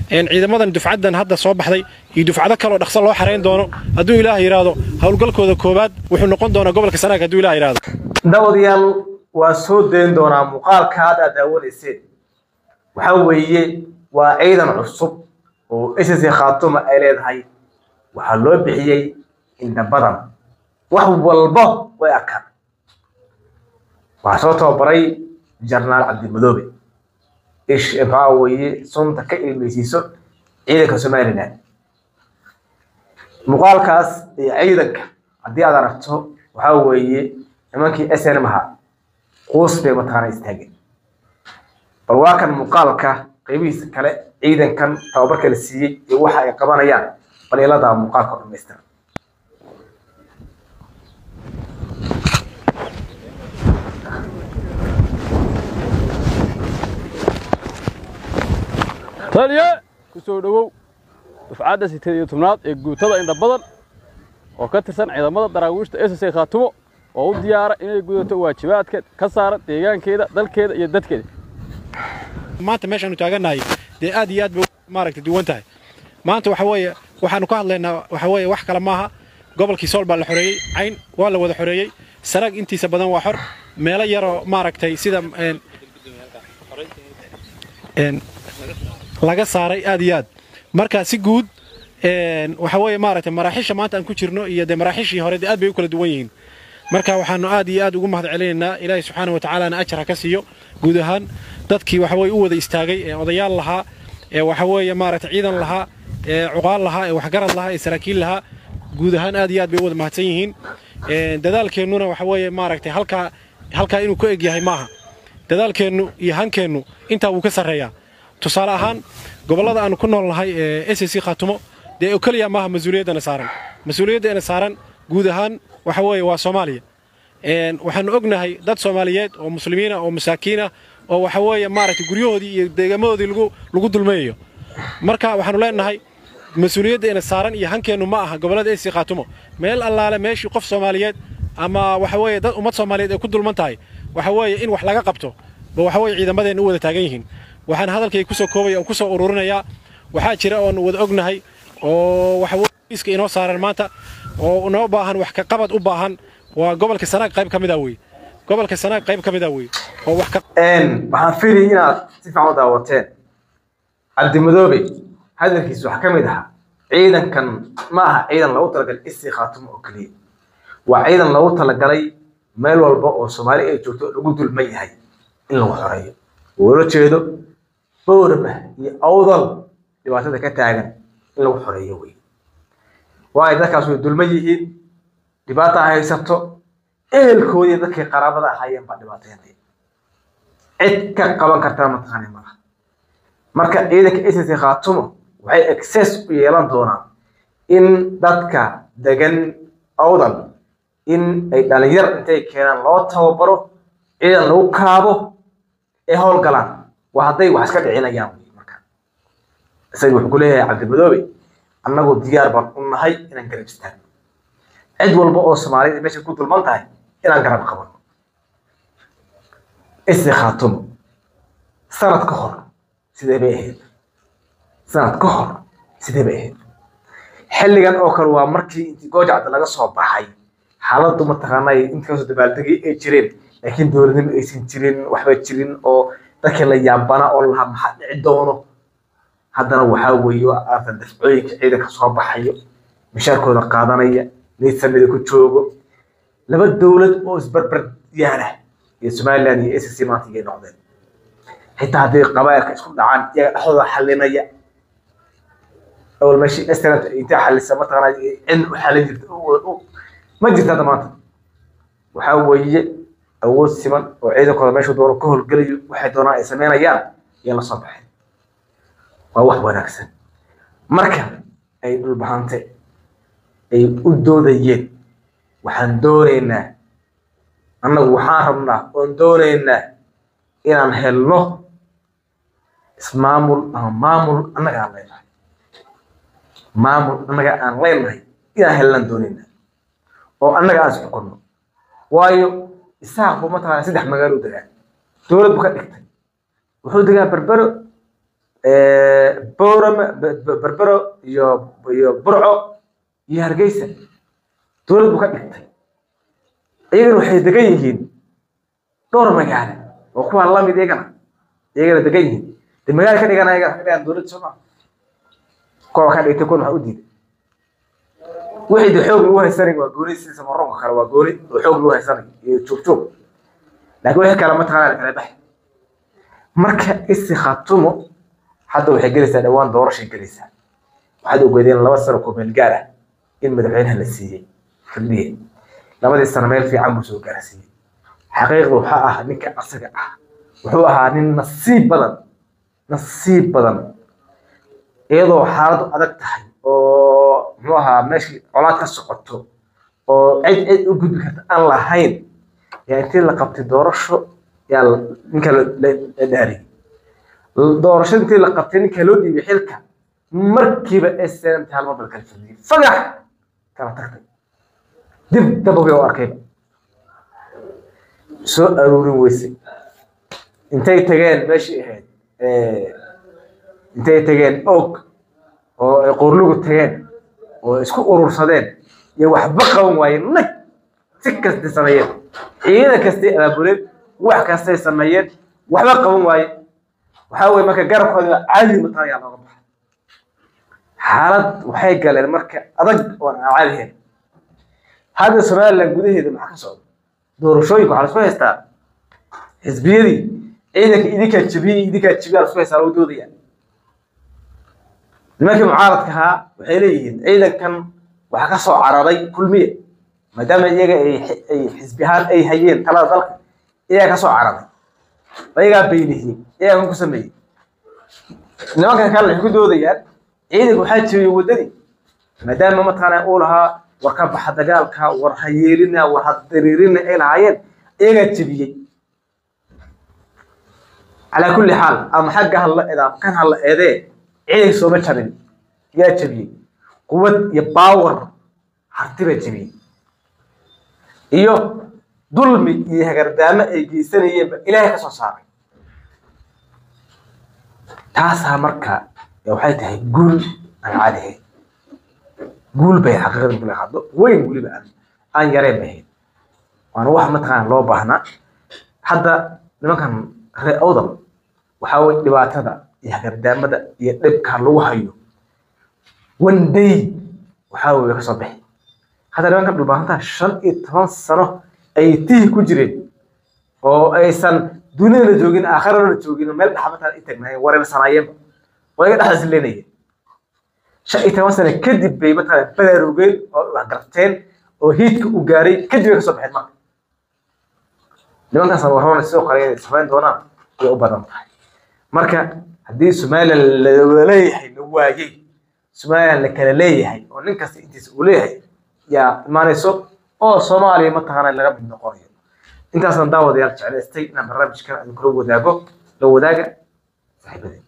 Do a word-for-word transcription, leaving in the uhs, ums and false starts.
إن إذا ماذا دفعتنا هذا صباح ذي يدفع ذاك لو دخل الله حرين دونه هدو إله يرادو هقول لك هذا كوباد وحنا نقول دونه قبل كسنة هدو إله يرادو داوديال وسود دين دونا مقال كهذا داود السيد وحوي وأيضا عصب وإسس خاطم أيلاد هاي وحلو بحيي إن بدن وهو البه ويأكل وصوته بري جرنال عبد المذوبي إيش إبعاوي صنت كإل ميسيسو عيدك سمايلنا مقال كاس عيدك عدي على رفته وحوي إماكي أسر مها قوس بمتغنى يستهجن بالواقع مقالك قيبيس كلا عيدا كان توبرك للسيء يوحى يقبان أيام بل إلا دا مقالك المستر تاليا كسو دغو دفعاده ستة وثمانين ee guutada inda badan oo ka tirsan ciidamada daraawiishta S S Khaatumo oo u diyaar inay gudato waajibaadka ka saaran deegaankeeda dalkeeda iyo dadkeeda maanta meeshan u taaganahay de aad iyo aad buu maaragtay duwan tahay maanta waxa weeye waxaanu ka hadlaynaa waxa weeye wax kala maaha gobolkii Sool baa la xoreeyay cayn waa la wada xoreeyay sarag intiisa badan waa xor meelo yar oo maaragtay sida een een laga saaray aad iyo aad marka si guud een waxa weeye maaragtay maraaxiisha maanta aan ku jirno iyo de maraaxiishii hore aad bay u kala duwan yihiin marka waxaanu aad iyo aad ugu mahadcelinaynaa Ilaahay subhanahu wa ta'ala ana ajra ka siiyo guud ahaan dadkii waxa weeye u wada istaagay ee odayaal lahaa ee waxa weeye maaragtay ciidan lahaa ee cuqaal lahaa ee wax garad lahaa ee saraakiil lahaa guud ahaan aad iyo aad bay u wada mahadsan yihiin ee dadaalkeennuna waxa weeye maaragtay halka halka inuu ku eg yahay maaha dadaalkeennu iyo hankeennu inta uu ka sareeyaa tusaale ahaan gobolada aan ku noolnahay ee S S Khaatumo de oo kaliya maaha mas'uuliyadana saaran mas'uuliyadana saaran guud ahaan waxa weeye waa Soomaaliya een waxaan ognahay dad Soomaaliyeed oo muslimiina oo masaakiina oo waxa weeye maaragtay guryahoodii iyo deegaamadoodii lagu lagu dulmeeyo marka waxaanu leenahay mas'uuliyadana saaran iyo hankeenu ma aha gobolada S S Khaatumo meel allaale meeshii qof Soomaaliyeed ama waxa weeye dad ummad Soomaaliyeed ay ku dulman tahay waxa weeye in wax laga qabto ba waxa weeye ciidamadeena u wada taagan yihiin waxaan hadalkay ku soo koobay oo ku soo ururinayaa waxa jira oo wada ognahay oo waxa weeye iska inoo saaran maanta oo noo baahan wax ka qabad u baahan waa gobolka Sanaag qayb kamid ah way gobolka Sanaag qayb kamid ah way oo wax ka een waxaan fiirin inaad si fiican u daawateen Cabdi Madoobe hadalkiisu wax kamid ah ciidankan ma aha ciidan lagu talagalay S S Khaatumo oo kaliya waa ciidan lagu talagalay meel walba oo Soomaali ay joogto lagu dulmay yahay in lagu xoreeyo wala jeedo boorba iyo awdal dhibaatada ka taagan in lagu xoreeyo way waa dadkaas way dulmay yihiin dhibaato haysato ehelkoodii dadkii qaraabada ahaayeen baa dhibaateynay cid ka qaban karta ma taqaanay ma marka ciidanka S S Khaatumo waxay access u yeelan doonaan in dadka degan awdal in ay dhalinyar intay keenaan loo tababaro ciidan lagu kaabo ee howlgalaan waa haday wax iska dhicinayaan marka isagu wuxuu ku leeyahay Cabdi Madoobe annagu diyaar baan u nahay inaan garab istaagno cid walba oo Soomaaliyeed meesha ku dulman tahay inaan garab qabano S S Khaatumo sanad ka hor sidee bay ahayd sanad ka hor sidee bay ahayd xilligan oo kale waa markii intii goojacda laga soo baxay xaaladdu ma taqaanay inta soo dabaaldegay ay jireen laakiin dawladnimo aysan jirin waxba jirin oo dadka la yaabana oo la maxad dhici doono haddana waxa weeyo afan dafcooyinka ciidanka soo baxayo mishaarkooda qaadanaya nidaamyada ku joogo laba dawlad oo isbarbar yaala iyo Soomaaliland iyo S S maanta ay noqdeen xitaa haddii qabaa'ilka isku dhacaan iyaga dhaxdooda xalinaya أول ماشي أستند أنت حل السمات أنا إن حل ما جرت هذا مات وحاول أول سمن وعيد كذا ماشي دور كهل قلي واحد دونا يسمينا يا يلا صباح وواحد ونكسن مركب أي البحانتة أي الدودية وحن دورنا أنا وحاربنا وندورنا إلى نحله اسمامل أو مامل أنا قاعد لنا مامل أنا قاعد لنا إلى هلن دوننا أو أنا قاعد أسبقنا وايو الساعة مثلا سيد أحمد قالوا ده دولة بكرة وحود جا بربر بورم بربرو يو يو برعو يهرجيسة دولة بكتة يجروا حيدقيهين دور مجال وقوة الله مديقنا يجروا دقيهين المجال كان يجنا يجنا كان دولة سمع قوة كان يتكون حودي واحد يحوق له هسرق وقولي سيس مرة خير وقولي وحوق له هسرق يشوف شوف لكن واحد كلامات خير على بحث مركا استخدمه حتى وحي جلسة دوان دورش جلسة وحد وجدين الله وصل لكم الجارة إن مدفعينها للسيء في الليل لما دي السنة في عم بسوق جلسة حقيقة وحقها نك أصدق وحقها نن نصيب بدن نصيب بدن إيضا حالته أدق تحي أو نوها ماشي علاقة سقطه أو عيد عيد وجود بكرة الله هين يعني تلا قبت دورشو يلا نكال داري doorashada intii la qabtay ninka loo dhiibay xilka markiiba SNM taal ma balkan fadhiyo fagax kala tagtay dib dabay oo arkay soo aruurin weysay intay tageen meeshii ahayd ee intay tageen og oo ay qorlugu tageen oo isku urursadeen iyo waxba qaban waayeen nag si kasta sameeyeen ciidan kasta abaabulay wax kasta sameeyeen waxba qaban waayeen وحاول مركا جرب هذا عادي مطايا على ربح حالات وحي قال مركا أضج وأنا عادي هذا السؤال اللي جوده هذا معك صعب دور شوي وعلى شوي استاء حزبيدي إيدك إيدك تشبيه إيدك تشبيه على شوي صاروا دودي يعني لما كان معارض كها وحيلين إيدك كان وحكسوا عرضي كل مية ما دام يجي أي حزبيات أي هيين ثلاث ذلك إيدك كسوا عرضي ويجا بينه إيه هم كسمي لما كان كان الحكود وديان عيدك وحاج يودني ما دام ما تقنا أقولها وكب حد قالك ورحيلنا وحضريرنا إلى عين إيه تبيه على كل حال أم حاجة هلا إذا كان هلا إذا عيدك سو بتشرين يا تبيه قوة يباور هرتبه تبيه إيوه ظلمي يهجر دامه يجيسني يبقى إلهي كسر صار تاسها مركا لو حيتها يقول أنا عليه قول بيه حقيقة بلا خاطر وين قولي بقى أنا يرى بيه وأنا واحد مثلا لو بهنا حتى لما كان غير أوضل وحاول دبعت هذا يهجر دامه ده يقلب كان له حيو وندي وحاول يكسر به حتى لما كان دبعتها شن يتفنس سنة أي تيه كجرين أو أي سن دنيا الجوجين آخر الجوجين ما يبدأ حبتها إنتاجنا ورا الصنايع ولا قد أحس لينيه شيء تواصل كذب بيبتها بلا روجين أو عقرتين أو هيك وجاري كذب يكسب حد ما لما كان صورنا السوق عليه سبعين دونا يقبض مركا هدي سمال الليحي نواجي سمال الكلاليحي وننكس أنت سؤوليه يا ما نسوق أو صومالي متهنا اللي قبل نقريه أنت أصلا داود يرجع على استيقنا برنامج كان نقول وداقو لو وداقة صاحبتي